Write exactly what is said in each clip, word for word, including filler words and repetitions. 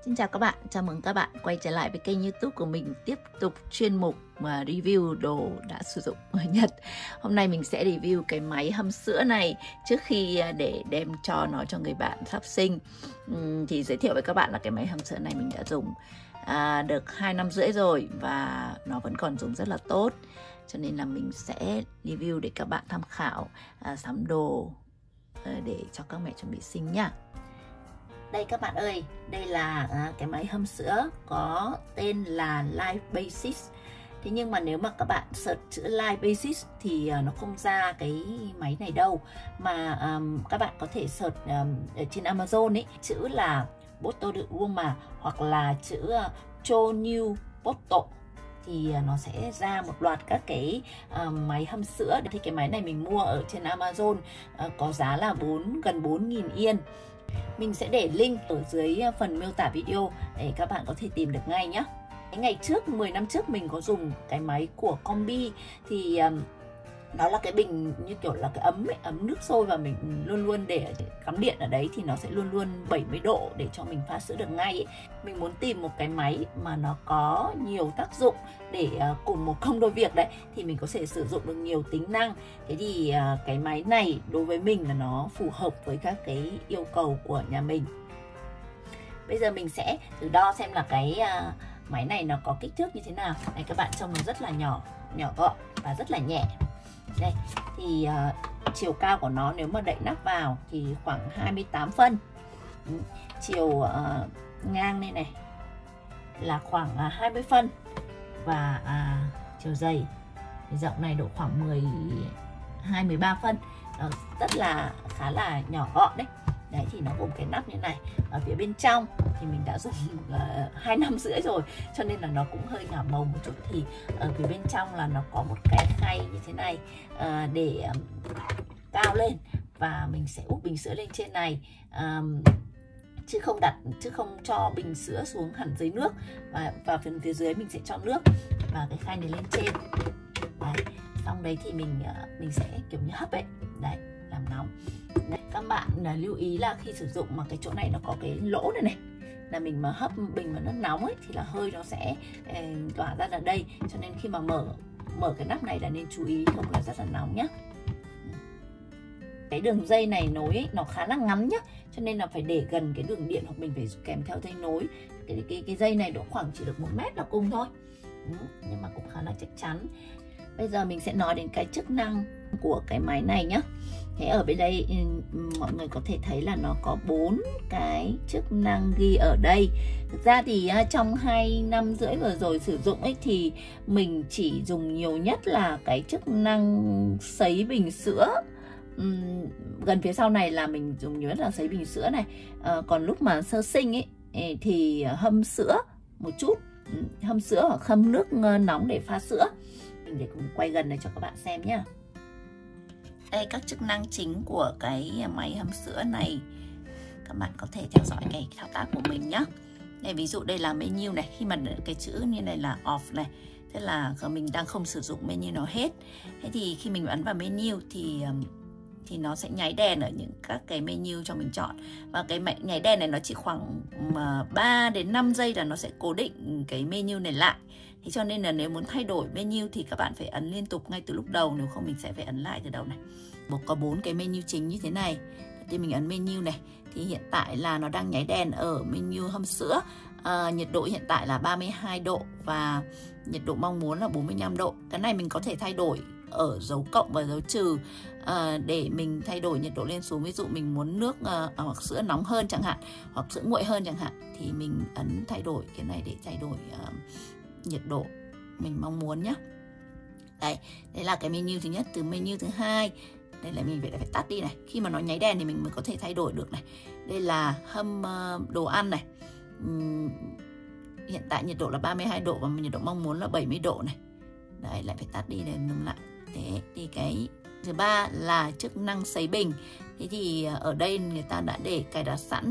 Xin chào các bạn, chào mừng các bạn quay trở lại với kênh YouTube của mình, tiếp tục chuyên mục mà review đồ đã sử dụng ở Nhật. Hôm nay mình sẽ review cái máy hâm sữa này trước khi để đem cho nó cho người bạn sắp sinh. Uhm, thì giới thiệu với các bạn là cái máy hâm sữa này mình đã dùng à, được hai năm rưỡi rồi và nó vẫn còn dùng rất là tốt. Cho nên là mình sẽ review để các bạn tham khảo à, sắm đồ à, để cho các mẹ chuẩn bị sinh nhá. Đây các bạn ơi, đây là à, cái máy hâm sữa có tên là Life Basics. Thế nhưng mà nếu mà các bạn search chữ Life Basics thì uh, nó không ra cái máy này đâu. Mà um, các bạn có thể search um, ở trên Amazon ấy, chữ là Botto de Roma hoặc là chữ uh, Chonyu Botto thì uh, nó sẽ ra một loạt các cái uh, máy hâm sữa. Thì cái máy này mình mua ở trên Amazon uh, có giá là bốn gần bốn nghìn yên. Mình sẽ để link ở dưới phần miêu tả video để các bạn có thể tìm được ngay nhé. Ngày trước, mười năm trước mình có dùng cái máy của Combi thì um, đó là cái bình như kiểu là cái ấm ấy, ấm nước sôi và mình luôn luôn để cắm điện ở đấy thì nó sẽ luôn luôn bảy mươi độ để cho mình pha sữa được ngay ấy. Mình muốn tìm một cái máy mà nó có nhiều tác dụng để uh, cùng một công đôi việc đấy thì mình có thể sử dụng được nhiều tính năng. Thế thì uh, cái máy này đối với mình là nó phù hợp với các cái yêu cầu của nhà mình. Bây giờ mình sẽ thử đo xem là cái uh, máy này nó có kích thước như thế nào. Này các bạn, trông nó rất là nhỏ, nhỏ gọn và rất là nhẹ. Đây, thì uh, chiều cao của nó nếu mà đậy nắp vào thì khoảng hai mươi tám phân. Ừ, chiều uh, ngang đây này là khoảng uh, hai mươi phân. Và uh, chiều dày thì rộng này độ khoảng mười hai mười ba phân. uh, Rất là khá là nhỏ gọn đấy. Đấy thì nó gồm cái nắp như này. Ở phía bên trong thì mình đã dùng hai uh, năm rưỡi rồi cho nên là nó cũng hơi ngả màu một chút. Thì ở phía bên trong là nó có một cái khay như thế này uh, để um, cao lên và mình sẽ úp bình sữa lên trên này, um, chứ không đặt chứ không cho bình sữa xuống hẳn dưới nước, và và phần phía dưới mình sẽ cho nước và cái khay này lên trên. Đấy, xong đấy thì mình uh, mình sẽ kiểu như hấp ấy, đấy, làm nóng. Đấy, các bạn là lưu ý là khi sử dụng mà cái chỗ này nó có cái lỗ này này, là mình mà hấp bình mà nó nóng ấy thì là hơi nó sẽ eh, tỏa ra là đây, cho nên khi mà mở mở cái nắp này là nên chú ý, không là rất là nóng nhá. Cái đường dây này nối ấy, nó khá là ngắn nhá, cho nên là phải để gần cái đường điện hoặc mình phải kèm theo dây nối. Cái cái cái dây này độ khoảng chỉ được một mét là cùng thôi, ừ, nhưng mà cũng khá là chắc chắn. Bây giờ mình sẽ nói đến cái chức năng của cái máy này nhé. Thế ở bên đây mọi người có thể thấy là nó có bốn cái chức năng ghi ở đây. Thực ra thì trong hai năm rưỡi vừa rồi sử dụng ấy thì mình chỉ dùng nhiều nhất là cái chức năng sấy bình sữa. Uhm, gần phía sau này là mình dùng nhiều nhất là sấy bình sữa này. À, còn lúc mà sơ sinh ấy thì hâm sữa một chút, hâm sữa hoặc hâm nước nóng để pha sữa. Mình để cùng quay gần này cho các bạn xem nhé. Đây các chức năng chính của cái máy hâm sữa này, các bạn có thể theo dõi cái thao tác của mình nhé. Đây, ví dụ đây là menu này, khi mà cái chữ như này là off này, tức là mình đang không sử dụng menu nào hết. Thế thì khi mình ấn vào menu thì thì nó sẽ nháy đèn ở những các cái menu cho mình chọn. Và cái nháy đèn này nó chỉ khoảng ba đến năm giây là nó sẽ cố định cái menu này lại. Thế cho nên là nếu muốn thay đổi menu thì các bạn phải ấn liên tục ngay từ lúc đầu, nếu không mình sẽ phải ấn lại từ đầu này. Có bốn cái menu chính như thế này. Thì mình ấn menu này thì hiện tại là nó đang nháy đèn ở menu hâm sữa. À, nhiệt độ hiện tại là ba mươi hai độ và nhiệt độ mong muốn là bốn mươi lăm độ. Cái này mình có thể thay đổi ở dấu cộng và dấu trừ à, để mình thay đổi nhiệt độ lên xuống. Ví dụ mình muốn nước à, hoặc sữa nóng hơn chẳng hạn, hoặc sữa nguội hơn chẳng hạn, thì mình ấn thay đổi cái này để thay đổi à, nhiệt độ mình mong muốn nhé. Đấy, đây là cái menu thứ nhất. Từ menu thứ hai, đây là mình phải phải tắt đi này. Khi mà nó nháy đèn thì mình mới có thể thay đổi được này. Đây là hâm uh, đồ ăn này. Uhm, hiện tại nhiệt độ là ba mươi hai độ và nhiệt độ mong muốn là bảy mươi độ này. Đấy, lại phải tắt đi để ngừng lại. Thế thì cái thứ ba là chức năng sấy bình. Thế thì ở đây người ta đã để cài đặt sẵn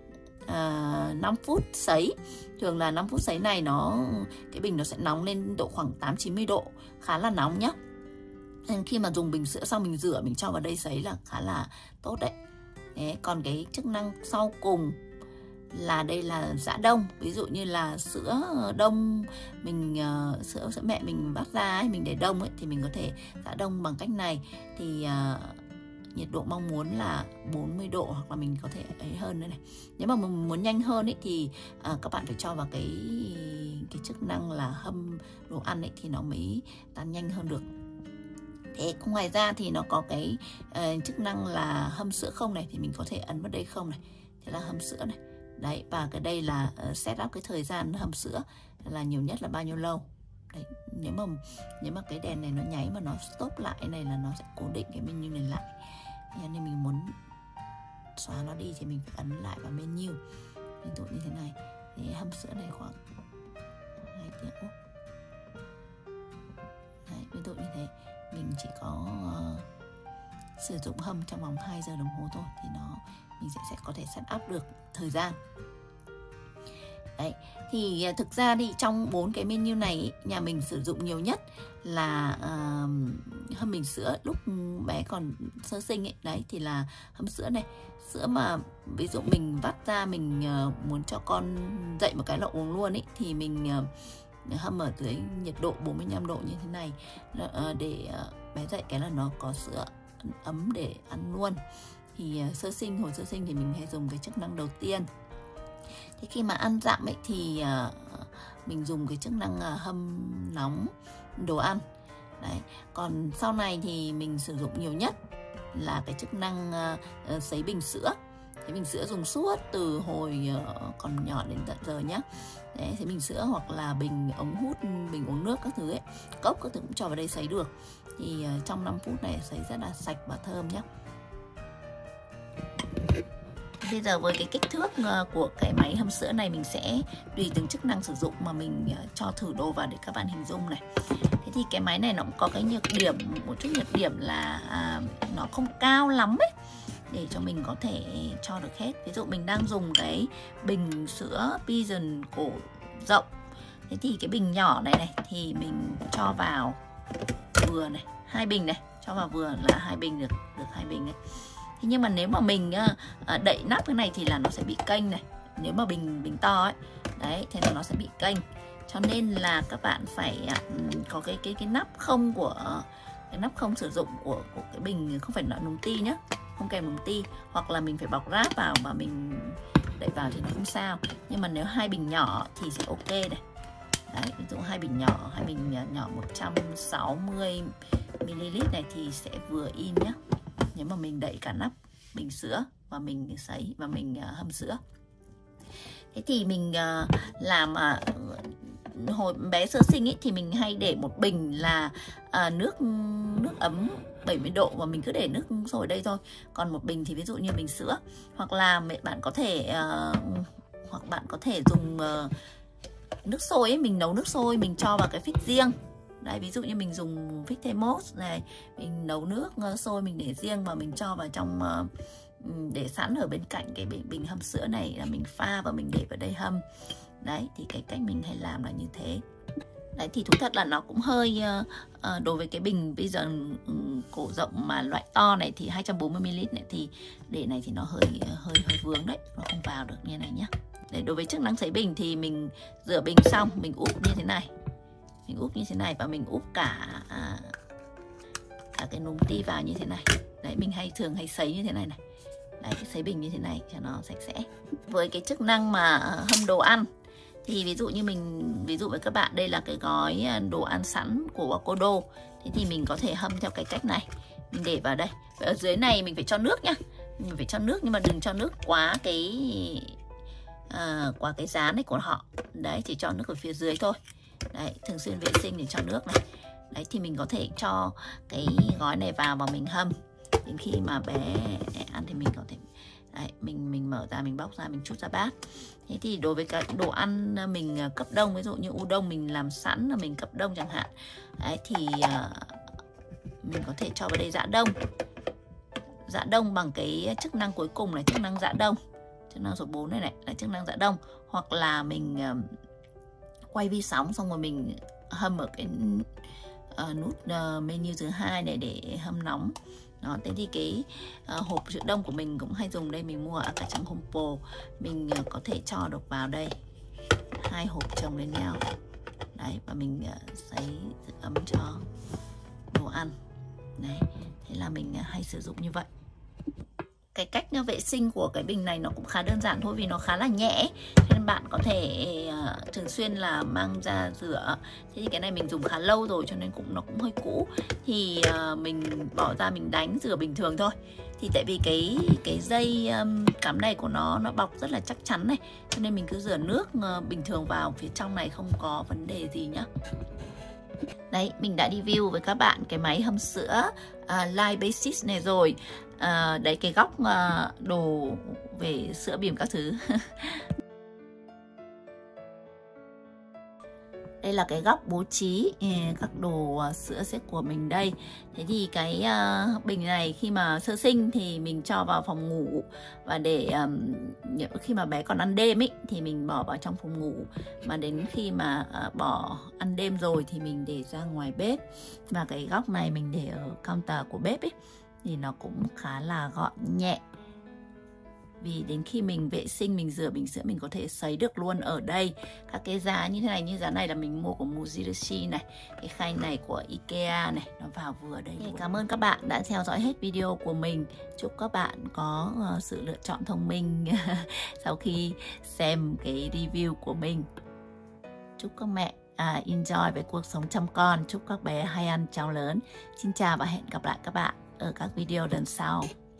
uh, năm phút sấy. Thường là năm phút sấy này nó cái bình nó sẽ nóng lên độ khoảng tám chín mươi độ, khá là nóng nhá. Nên khi mà dùng bình sữa xong mình rửa mình cho vào đây sấy là khá là tốt đấy. Thế còn cái chức năng sau cùng là đây là giã đông. Ví dụ như là sữa đông mình uh, sữa sữa mẹ mình vắt ra ấy, mình để đông ấy thì mình có thể giã đông bằng cách này. Thì uh, nhiệt độ mong muốn là bốn mươi độ, hoặc là mình có thể ấy hơn nữa này. Nếu mà mình muốn nhanh hơn ấy thì uh, các bạn phải cho vào cái cái chức năng là hâm đồ ăn ấy thì nó mới tan nhanh hơn được. Thế ngoài ra thì nó có cái uh, chức năng là hâm sữa không này, thì mình có thể ấn vào đây không này. Thế là hâm sữa này. Đấy, và cái đây là uh, set up cái thời gian hâm sữa là nhiều nhất là bao nhiêu lâu. Đấy, nếu mà nếu mà cái đèn này nó nháy mà nó stop lại này là nó sẽ cố định cái menu này lại. Thế nên mình muốn xóa nó đi thì mình phải ấn lại vào menu. Ví dụ như thế này. Thì hâm sữa này khoảng hai tiếng. Đấy, ví dụ như thế. Mình chỉ có uh, sử dụng hâm trong vòng hai giờ đồng hồ thôi thì nó mình sẽ, sẽ có thể set up được thời gian. Đấy, thì uh, thực ra thì trong bốn cái menu này ý, nhà mình sử dụng nhiều nhất là uh, hâm bình sữa lúc bé còn sơ sinh ấy. Đấy thì là hâm sữa này. Sữa mà ví dụ mình vắt ra mình uh, muốn cho con dậy một cái là uống luôn ấy thì mình uh, hâm ở dưới nhiệt độ bốn mươi lăm độ như thế này để bé dậy cái là nó có sữa ấm để ăn luôn. Thì sơ sinh, hồi sơ sinh thì mình hay dùng cái chức năng đầu tiên. Thế khi mà ăn dặm ấy thì mình dùng cái chức năng hâm nóng đồ ăn. Đấy. Còn sau này thì mình sử dụng nhiều nhất là cái chức năng sấy bình sữa. Thế bình sữa dùng suốt từ hồi còn nhỏ đến tận giờ nhé. Đấy, thế bình sữa hoặc là bình ống hút, bình uống nước các thứ ấy, cốc các thứ cũng cho vào đây sấy được. Thì uh, trong năm phút này sấy rất là sạch và thơm nhé. Bây giờ với cái kích thước uh, của cái máy hâm sữa này mình sẽ tùy từng chức năng sử dụng mà mình uh, cho thử đồ vào để các bạn hình dung này. Thế thì cái máy này nó cũng có cái nhược điểm, một chút nhược điểm là uh, nó không cao lắm ấy, để cho mình có thể cho được hết. Ví dụ mình đang dùng cái bình sữa Pigeon cổ rộng. Thế thì cái bình nhỏ này này thì mình cho vào vừa này, hai bình này, cho vào vừa là hai bình được, được hai bình này. Thế nhưng mà nếu mà mình uh, đậy nắp cái này thì là nó sẽ bị kênh này. Nếu mà bình bình to ấy, đấy, thế là nó sẽ bị kênh. Cho nên là các bạn phải uh, có cái cái cái nắp không của uh, cái nắp không sử dụng của của cái bình, không phải là nùng ti nhá, không kèm nùng ti, hoặc là mình phải bọc ráp vào và mình đậy vào thì nó không sao. Nhưng mà nếu hai bình nhỏ thì sẽ ok này. Đấy, ví dụ hai bình nhỏ, hai bình nhỏ một trăm sáu mươi mi li lít này thì sẽ vừa in nhá. Nếu mà mình đậy cả nắp bình sữa và mình sấy và mình uh, hâm sữa. Thế thì mình uh, làm uh, hồi bé sơ sinh ấy thì mình hay để một bình là uh, nước nước ấm bảy mươi độ và mình cứ để nước sôi đây thôi. Còn một bình thì ví dụ như bình sữa, hoặc là mẹ bạn có thể uh, hoặc bạn có thể dùng uh, nước sôi ấy, mình nấu nước sôi mình cho vào cái phích riêng. Đấy, ví dụ như mình dùng phích thermos này, mình nấu nước uh, sôi mình để riêng và mình cho vào trong uh, để sẵn ở bên cạnh cái bình, bình hâm sữa này là mình pha và mình để vào đây hâm. Đấy, thì cái cách mình hay làm là như thế. Đấy, thì thú thật là nó cũng hơi uh, uh, đối với cái bình bây giờ um, cổ rộng mà loại to này thì hai trăm bốn mươi mi li lít này thì để này thì nó hơi uh, hơi hơi vướng đấy, nó không vào được như này nhá. Để đối với chức năng sấy bình thì mình rửa bình xong mình úp như thế này, mình úp như thế này và mình úp cả à, cả cái nùng ti vào như thế này. Đấy, mình hay thường hay sấy như thế này này. Đấy, sấy bình như thế này cho nó sạch sẽ. Với cái chức năng mà hâm đồ ăn thì ví dụ như mình ví dụ với các bạn đây là cái gói đồ ăn sẵn của Wakodo. Thế thì mình có thể hâm theo cái cách này. Mình để vào đây. Và ở dưới này mình phải cho nước nhá. Mình phải cho nước nhưng mà đừng cho nước quá cái à, qua cái giá này của họ. Đấy, chỉ cho nước ở phía dưới thôi. Đấy, thường xuyên vệ sinh để cho nước này. Đấy, thì mình có thể cho cái gói này vào và mình hâm. Đến khi mà bé ăn thì mình có thể đấy, mình mình mở ra, mình bóc ra, mình chút ra bát. Thế thì đối với các đồ ăn mình cấp đông, ví dụ như udon mình làm sẵn là mình cấp đông chẳng hạn. Đấy, thì uh, mình có thể cho vào đây giã đông. Giã đông bằng cái chức năng cuối cùng là chức năng giã đông. Chức năng số bốn này này là chức năng giã đông. Hoặc là mình uh, quay vi sóng xong rồi mình hâm ở cái uh, nút uh, menu thứ hai này để hâm nóng. Đó, thế thì cái uh, hộp sữa đông của mình cũng hay dùng đây, mình mua ở cả trong Homepro. Mình uh, có thể cho được vào đây hai hộp chồng lên nhau. Đấy, và mình uh, sấy giữ ấm cho đồ ăn. Đấy, thế là mình uh, hay sử dụng như vậy. Cái cách vệ sinh của cái bình này nó cũng khá đơn giản thôi, vì nó khá là nhẹ, nên bạn có thể uh, thường xuyên là mang ra rửa. Thế thì cái này mình dùng khá lâu rồi cho nên cũng nó cũng hơi cũ, thì uh, mình bỏ ra mình đánh rửa bình thường thôi. Thì tại vì cái cái dây um, cắm này của nó nó bọc rất là chắc chắn này, cho nên mình cứ rửa nước uh, bình thường vào phía trong này không có vấn đề gì nhá. Đấy, mình đã review với các bạn cái máy hâm sữa uh, Live Basics này rồi. Uh, đấy, cái góc uh, đồ về sữa bỉm các thứ. Đây là cái góc bố trí các đồ sữa xếp của mình đây. Thế thì cái uh, bình này khi mà sơ sinh thì mình cho vào phòng ngủ, và để um, khi mà bé còn ăn đêm ý, thì mình bỏ vào trong phòng ngủ, mà đến khi mà uh, bỏ ăn đêm rồi thì mình để ra ngoài bếp. Và cái góc này mình để ở counter của bếp ấy, thì nó cũng khá là gọn nhẹ. Vì đến khi mình vệ sinh, mình rửa bình sữa, mình có thể sấy được luôn ở đây. Các cái giá như thế này, như giá này là mình mua của Mujirushi này. Cái khay này của Ikea này, nó vào vừa đây. Okay, cảm ơn các bạn đã theo dõi hết video của mình. Chúc các bạn có uh, sự lựa chọn thông minh sau khi xem cái review của mình. Chúc các mẹ uh, enjoy với cuộc sống chăm con. Chúc các bé hay ăn cháo lớn. Xin chào và hẹn gặp lại các bạn ở các video lần sau.